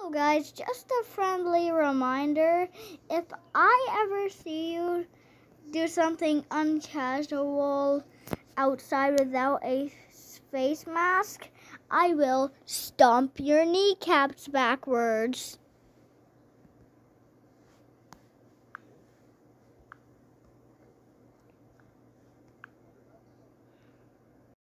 So guys, just a friendly reminder, if I ever see you do something uncasual outside without a face mask, I will stomp your kneecaps backwards.